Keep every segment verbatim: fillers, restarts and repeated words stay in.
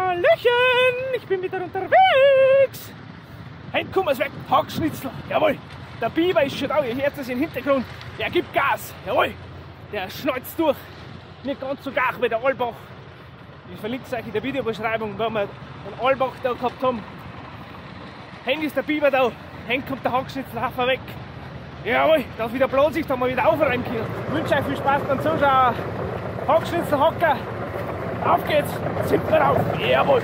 Hallöchen, ich bin wieder unterwegs. Heim kommen wir weg, Hackschnitzel, jawohl. Der Biber ist schon da, ihr hört es im Hintergrund. Er gibt Gas, jawohl. Der schnalzt durch. Nicht ganz so gar wie der Albach. Ich verlinke es euch in der Videobeschreibung, weil wir den Albach da gehabt haben. Heim ist der Biber da, heim kommt der Hackschnitzelhafer weg. Jawohl, dass wieder Platz ist, haben wir wieder aufräumen können. Ich wünsche euch viel Spaß beim Zuschauen. Hackschnitzelhacker, auf geht's, sind wir auf, jawohl.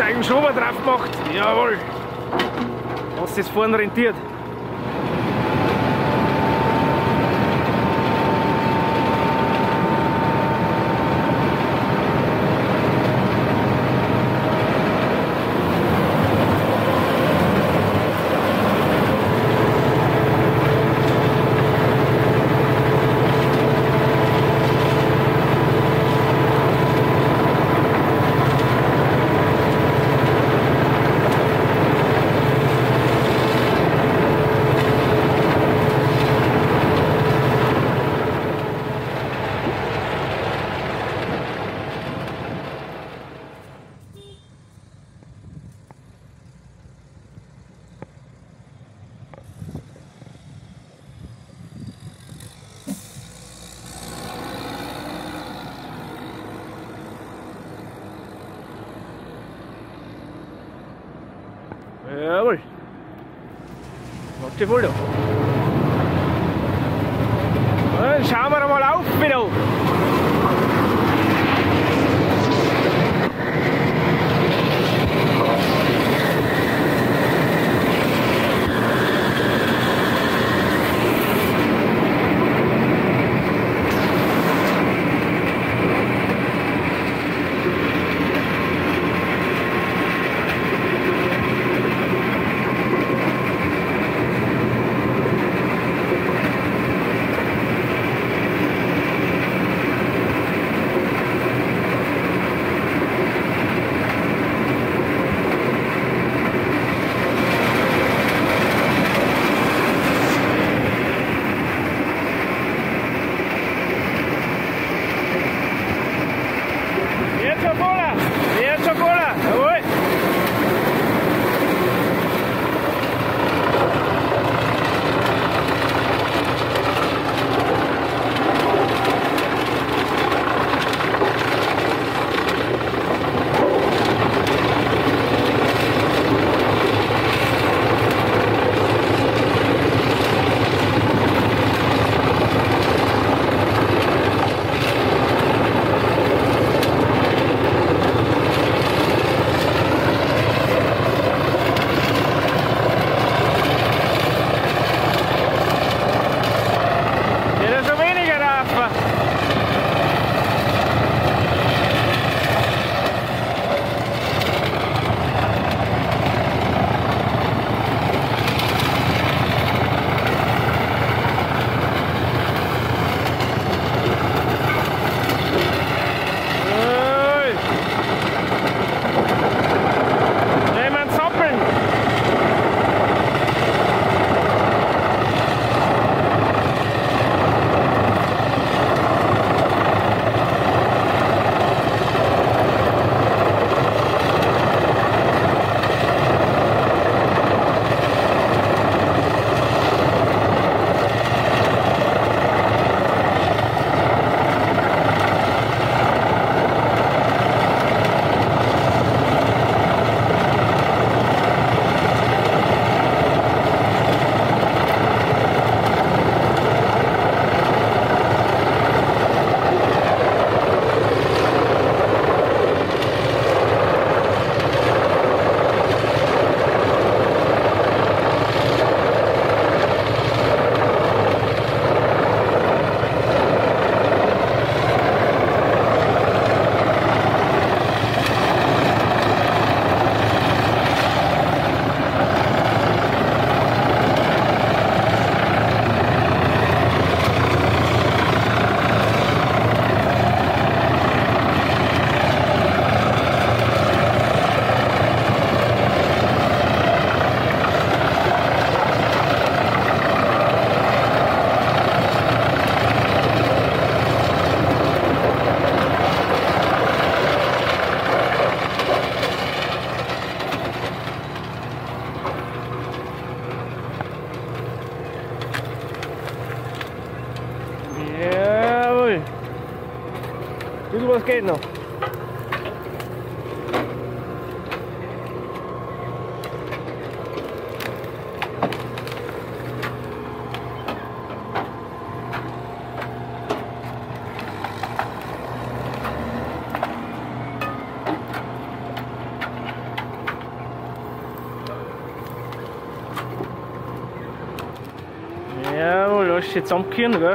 gescheiten Schober drauf gemacht. Jawohl. Was das vorne rentiert. Jawohl. Macht die voll da. Dann schauen wir mal auf wieder. Bisschen was geht noch. alles schön zusammenkehren, gell?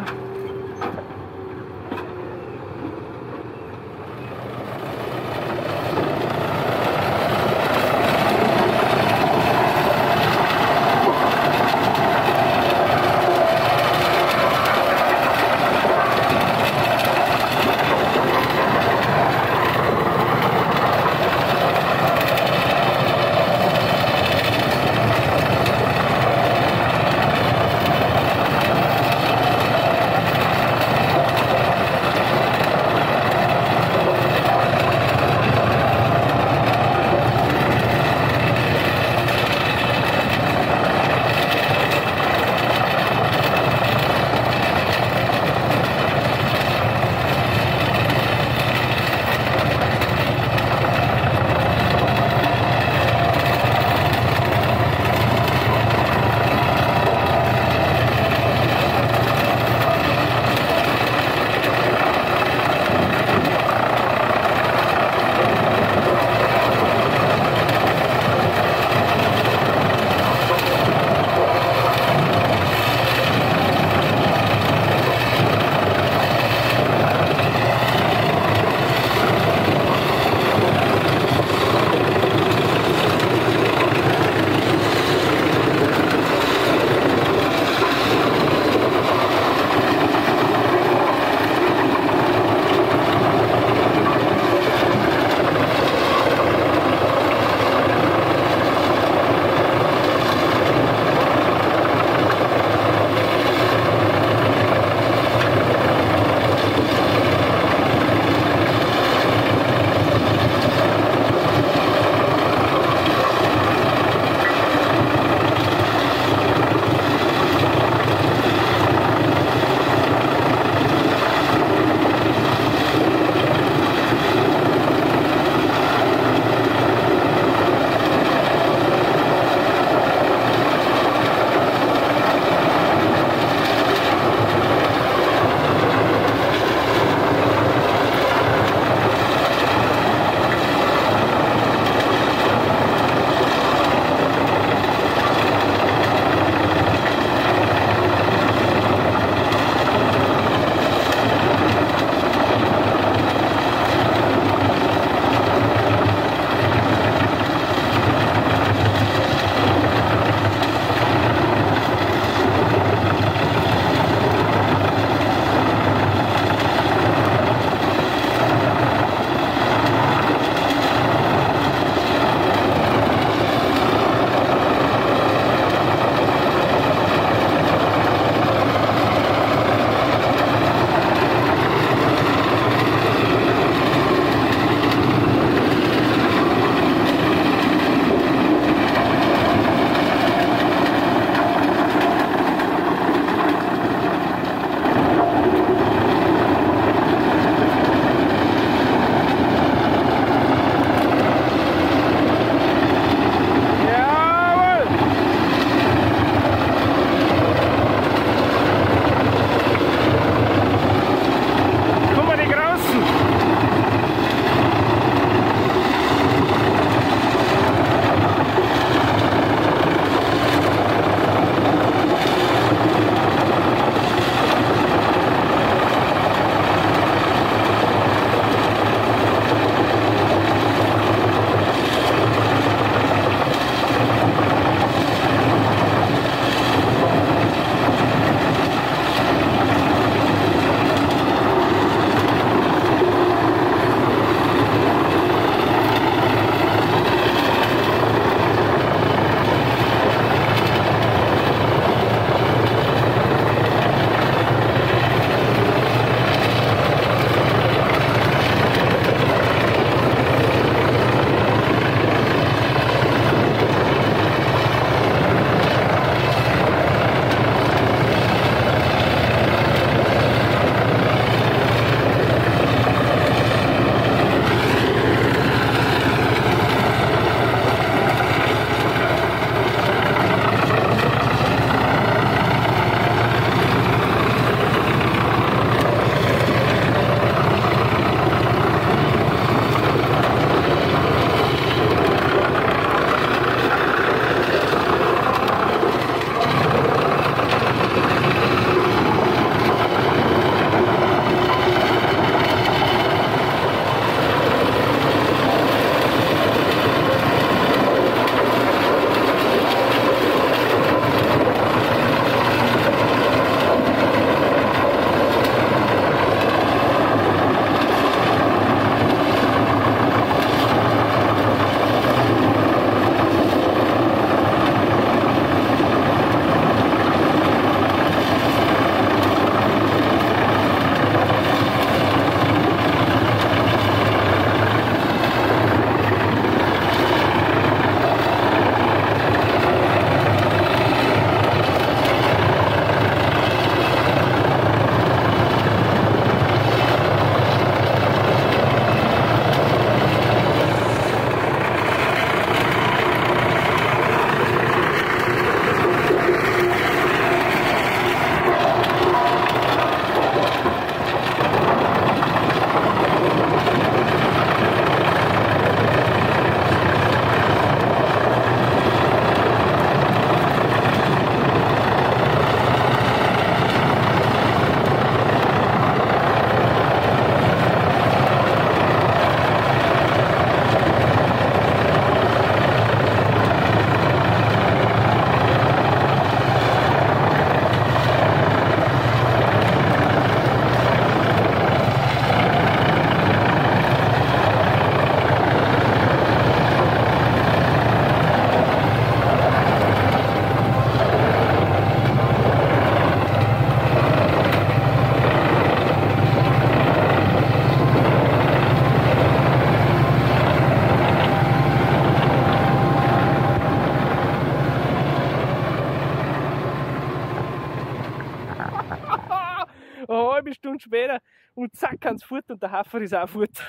Stunden später und zack, kann's fort und der Hafer ist auch fort.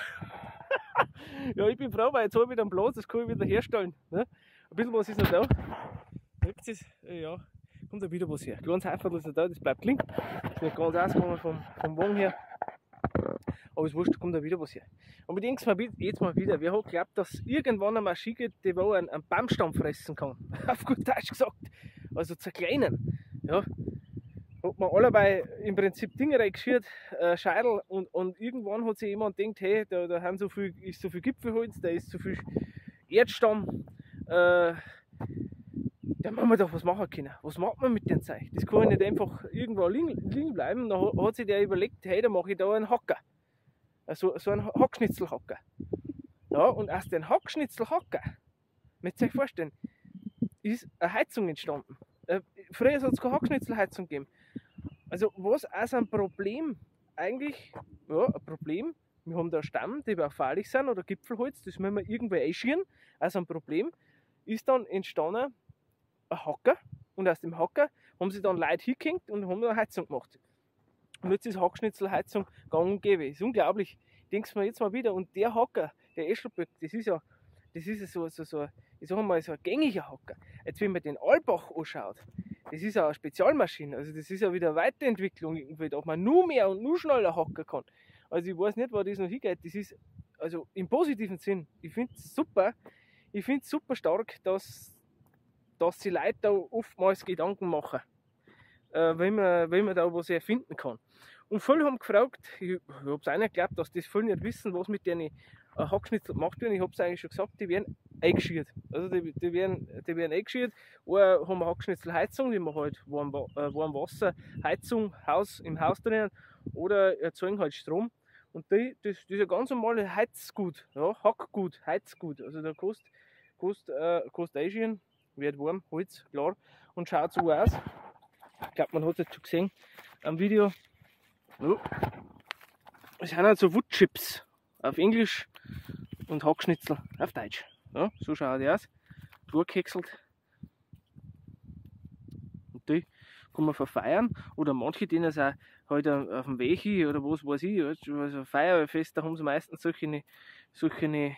Ja, ich bin froh, weil jetzt habe ich wieder einen Platz, das kann ich wieder herstellen. Ne? Ein bisschen was ist noch da. Jetzt ist, ja, kommt da wieder was her. Kleines Haferl ist noch da, das bleibt liegen. Ist nicht ganz ausgegangen vom, vom Wagen her. Aber es wurscht, kommt da wieder was her. Und ich denke mir jetzt mal wieder, wer hat geglaubt, dass irgendwann eine Maschine gibt, die wo einen, einen Baumstamm fressen kann? Auf gut Deutsch gesagt. Also zerkleinern. Ja. Hat man allebei im Prinzip Dinge reingeschürt, äh, Scheidel, und, und irgendwann hat sich jemand gedacht, hey, da, da haben so viel, ist so viel Gipfelholz, da ist so viel Erdstamm, äh, da müssen wir doch was machen können. Was macht man mit dem Zeug? Das kann ja nicht einfach irgendwo liegen, liegen bleiben. Dann hat sich der überlegt, hey, da mache ich da einen Hacker. Also so einen Hackschnitzelhacker. Ja, und aus dem Hackschnitzelhacker, müsst ihr euch vorstellen, ist eine Heizung entstanden. Äh, früher hat es keine Hackschnitzelheizung gegeben. Also was also ein Problem, eigentlich, ja, ein Problem, wir haben da Stamm, die baufahrlich sind, oder Gipfelholz, das müssen wir irgendwo einschirren. Also ein Problem ist dann entstanden ein Hacker, und aus dem Hacker haben sie dann Leute hingehängt und haben eine Heizung gemacht. Und jetzt ist Hackschnitzelheizung gang und gäbe. Das ist unglaublich. Denkst du mir jetzt mal wieder, und der Hacker, der Eschelböck, das ist ja, das ist ja so, so, so, ich sag mal, so ein gängiger Hacker. Jetzt, wenn man den Albach anschaut, das ist ja eine Spezialmaschine, also das ist ja wieder eine Weiterentwicklung, irgendwie, ob man nur mehr und nur schneller hacken kann. Also ich weiß nicht, wo das noch hingeht. Das ist, also im positiven Sinn, ich finde es super, ich finde es super stark, dass, dass die Leute da oftmals Gedanken machen, äh, wenn, man, wenn man da was erfinden kann. Und viele haben gefragt, ich, ich habe es auch nicht geglaubt, dass das viele nicht wissen, was mit denen äh, Hackschnitzel gemacht wird. Ich habe es eigentlich schon gesagt, die werden eingeschürt. Also die, die, werden, die werden eingeschürt. Oder haben eine Hackschnitzelheizung, die machen halt warm, äh, warm Wasser, Heizung Haus, im Haus drinnen, oder erzeugen halt Strom. Und die, das, das ist ein ganz normales Heizgut, ja, Hackgut, Heizgut. Also da kostet, kostet, äh, kostet einschüren, wird warm, Holz, klar, und schaut so aus. Ich glaube, man hat es jetzt schon gesehen am Video. Ja. Das sind halt so Woodchips auf Englisch und Hackschnitzel auf Deutsch. Ja, so schaut die aus. Durchgehäckselt. Und die kann man verfeiern. Oder manche, denen es auch halt auf dem Weg hin oder was weiß ich. Also Feuerwehrfest, da haben sie meistens solche, solche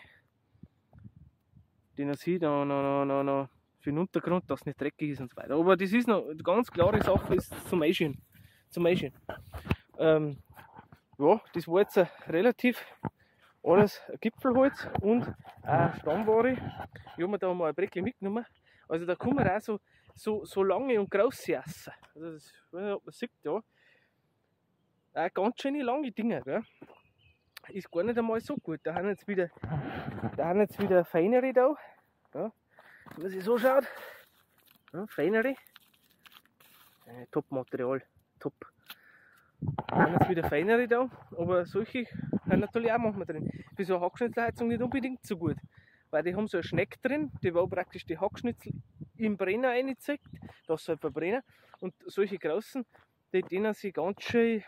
denen sie da noch, noch, noch, noch für den Untergrund, dass es nicht dreckig ist und so weiter. Aber das ist noch eine ganz klare Sache, ist zum Einschüren. Zum Einschüren. Ähm, ja, das war jetzt relativ alles Gipfelholz und auch Stammware. Ich habe mir da mal ein Breckchen mitgenommen. Also da kann man auch so, so, so lange und große essen. Also das, wenn man sieht, ja, auch ganz schöne lange Dinge. Gell? Ist gar nicht einmal so gut. Da haben jetzt wieder, da haben jetzt wieder feinere da. Ja, wenn man sich so schaut. Ja, feinere. Äh, Top-Material. Top. Da haben jetzt wieder feinere da, aber solche haben natürlich auch manchmal drin. Für so eine Hackschnitzelheizung nicht unbedingt so gut, weil die haben so einen Schneck drin, die wo praktisch die Hackschnitzel im Brenner reinzieht, das soll verbrennen, und solche großen, die denen sie ganz schön,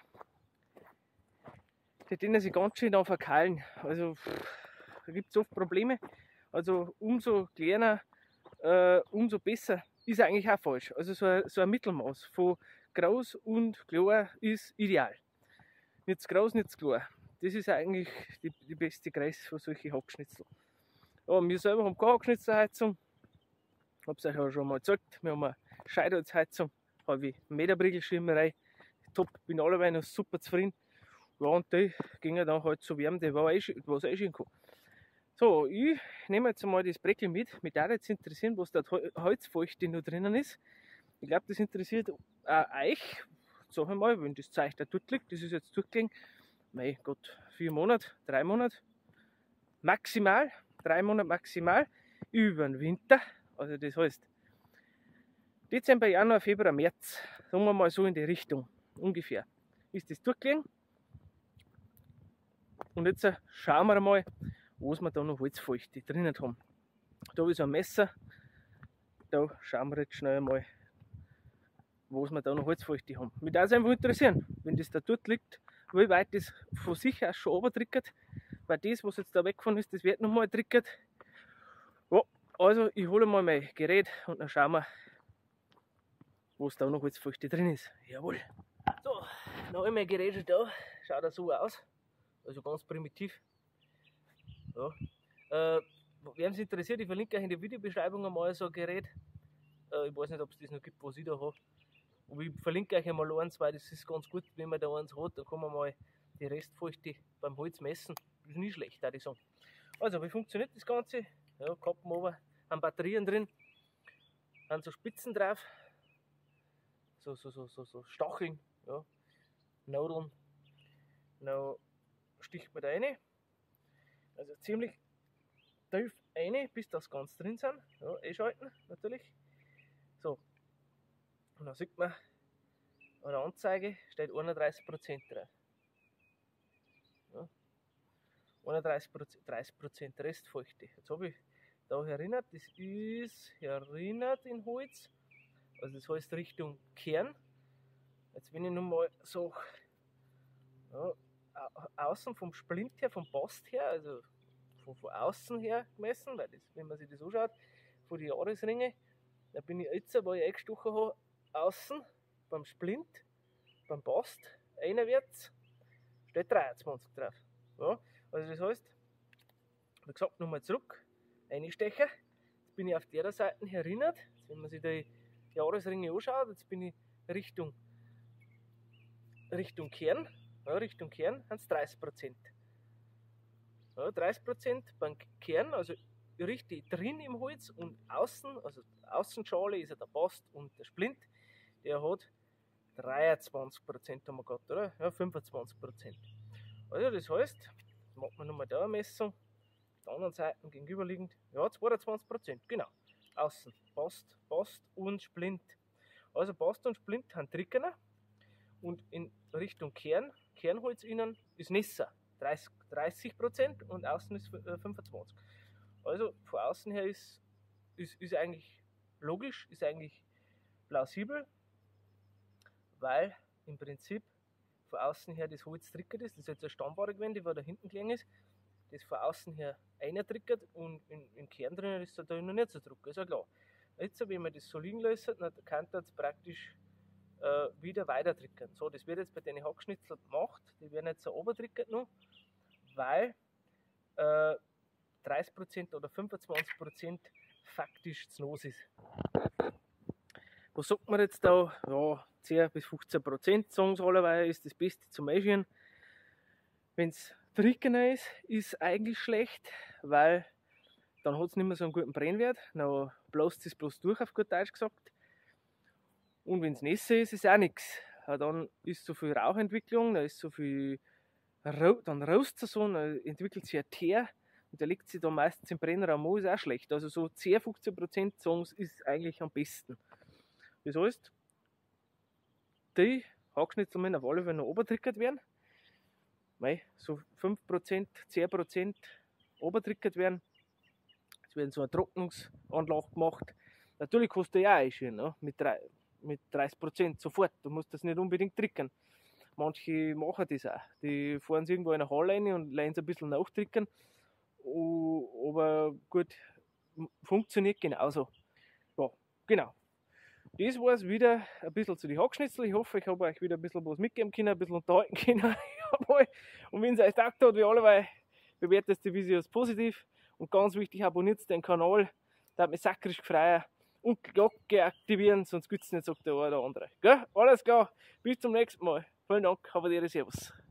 die denen sie ganz schön dann verkeilen. Also da gibt es oft Probleme. Also umso kleiner, äh, umso besser ist eigentlich auch falsch. Also so ein, so ein Mittelmaß von groß und klar ist ideal. Nicht zu groß, nicht zu klar. Das ist eigentlich die, die beste Größe für solche Hackschnitzel. Ja, wir selber haben keine Hackschnitzelheizung. Ich habe es euch ja schon mal gezeigt. Wir haben eine Scheidholzheizung, habe ich Meterbriegelschirmerei. Top, bin allebei noch super zufrieden. Ja, und die gingen dann halt so warm, die was einschüren kann. So, ich nehme jetzt mal das Breckl mit. Mich würde jetzt interessieren, was da Holzfeuchte noch drinnen ist. Ich glaube, das interessiert auch euch. Sag einmal, wenn das Zeug da dort liegt, das ist jetzt durchgegangen. Mein Gott, vier Monate, drei Monate maximal, drei Monate maximal über den Winter. Also das heißt Dezember, Januar, Februar, März, sagen wir mal so in die Richtung ungefähr, ist das durchgegangen. Und jetzt schauen wir mal, was wir da noch Holzfeuchte drinnen haben. Da habe ich so ein Messer, da schauen wir jetzt schnell mal, was wir da noch Holzfeuchte haben. Mich würde es einfach interessieren, wenn das da dort liegt, wie weit das von sich aus schon runtertriggert, weil das, was jetzt da weggefahren ist, das wird nochmal triggert. Ja, also ich hole mal mein Gerät und dann schauen wir, was da noch Holzfeuchte drin ist. Jawohl. So, dann habe ich mein Gerät schon da. schaut er so aus. Also ganz primitiv. Ja. Äh, Wer es interessiert, ich verlinke euch in der Videobeschreibung einmal so ein Gerät. Äh, ich weiß nicht, ob es das noch gibt, was ich da habe. Aber ich verlinke euch einmal eins, weil das ist ganz gut, wenn man da eins hat, dann kann man mal die Restfeuchte beim Holz messen. Das ist nicht schlecht, würde ich sagen. Also, wie funktioniert das Ganze? Ja, Kappen oben, haben Batterien drin, haben so Spitzen drauf, so, so, so, so, so Stacheln, ja, Nadeln. Dann sticht man da rein, also ziemlich tief rein, bis das ganz drin sind. Ja, einschalten natürlich. So, und dann sieht man an der Anzeige steht einunddreißig Prozent drauf. Ja, einunddreißig Prozent, dreißig Prozent Restfeuchte. Jetzt habe ich da erinnert, das ist erinnert in Holz, also das heißt Richtung Kern. Jetzt wenn ich nochmal so ja, außen vom Splint her, vom Bast her, also von, von außen her gemessen, weil das, wenn man sich das anschaut, von den Jahresringen, da bin ich jetzt, wo ich eingestochen habe, außen beim Splint, beim Bast, einwärts, steht dreiundzwanzig drauf. Ja, also das heißt, wie gesagt, nochmal zurück, einstechen, jetzt bin ich auf der Seite erinnert, jetzt, wenn man sich die Jahresringe anschaut, jetzt bin ich Richtung, Richtung Kern, ja, Richtung Kern haben es dreißig Prozent. Ja, dreißig Prozent beim Kern, also richtig drin im Holz und außen, also Außenschale ist ja der Bast und der Splint, der hat dreiundzwanzig Prozent haben wir gehabt, oder? Ja, fünfundzwanzig Prozent. Also das heißt, jetzt machen wir nochmal da eine Messung, auf der anderen Seite gegenüberliegend, ja, zweiundzwanzig Prozent, genau, außen, Bast, Bast und Splint. Also Bast und Splint haben Trickener und in Richtung Kern, Kernholz innen ist Nisser, dreißig Prozent und außen ist fünfundzwanzig Prozent. Also von außen her ist, ist, ist eigentlich logisch, ist eigentlich plausibel, weil im Prinzip von außen her das Holz trickert ist. Das ist jetzt eine Stammware gewesen, die da hinten gelegen ist, das von außen her eintrickert und in, im Kern drin ist da noch nicht so Druck, ist ja klar. Jetzt, wenn man das so liegen lässt, dann kann das praktisch äh, wieder weiter trickern. So, das wird jetzt bei den Hackschnitzeln gemacht, die werden jetzt so runtertrickert noch, weil äh, dreißig Prozent oder fünfundzwanzig Prozent faktisch zu los ist. Was sagt man jetzt da? Ja, zehn bis fünfzehn Prozent sagen sie allerweise ist das Beste zum Einschmieren. Wenn es trockener ist, ist eigentlich schlecht, weil dann hat es nicht mehr so einen guten Brennwert, dann bläst es bloß durch, auf gut Deutsch gesagt. Und wenn es nässer ist, ist auch nichts. Dann ist so viel Rauchentwicklung, dann ist so viel, dann raust es so, dann entwickelt sich ein Teer und der legt sich dann meistens im Brennraum an, ist auch schlecht. Also so zehn bis fünfzehn Prozent sagen sie, ist eigentlich am besten. Das heißt, die Hackschnitzel müssen auf alle Fälle noch obertrickert werden. So fünf Prozent, zehn Prozent obertrickert werden. Es werden so eine Trocknungsanlage gemacht. Natürlich kostet ja auch einschmieren, ne? mit, mit dreißig Prozent sofort. Du musst das nicht unbedingt trickern. Manche machen das auch. Die fahren sie irgendwo in eine Halle rein und lassen es ein bisschen nachtrickern. Aber gut, funktioniert genauso. Ja, genau. Das war es wieder ein bisschen zu den Hackschnitzel. Ich hoffe, ich habe euch wieder ein bisschen was mitgeben können, ein bisschen unterhalten können. Und wenn es euch taugt hat, wie alle, bewertet die Videos positiv. Und ganz wichtig, abonniert den Kanal, da hat mich sakrisch gefreut. Und Glocke aktivieren, sonst gibt es nicht, sagt der eine oder andere. Gell? Alles klar, bis zum nächsten Mal. Vielen Dank, aber dir Servus.